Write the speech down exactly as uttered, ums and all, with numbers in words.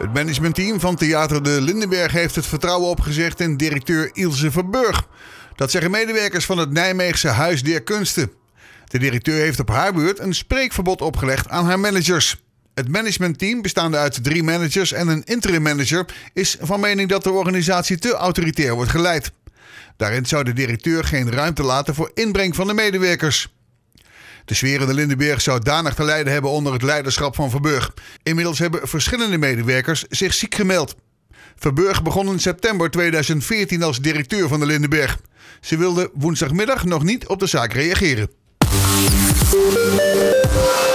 Het managementteam van Theater de Lindenberg heeft het vertrouwen opgezegd in directeur Ilse Verburg. Dat zeggen medewerkers van het Nijmeegse Huis der Kunsten. De directeur heeft op haar beurt een spreekverbod opgelegd aan haar managers. Het managementteam, bestaande uit drie managers en een interim manager, is van mening dat de organisatie te autoritair wordt geleid. Daarin zou de directeur geen ruimte laten voor inbreng van de medewerkers. De sfeer in de Lindenberg zou danig te lijden hebben onder het leiderschap van Verburg. Inmiddels hebben verschillende medewerkers zich ziek gemeld. Verburg begon in september tweeduizend veertien als directeur van de Lindenberg. Ze wilde woensdagmiddag nog niet op de zaak reageren.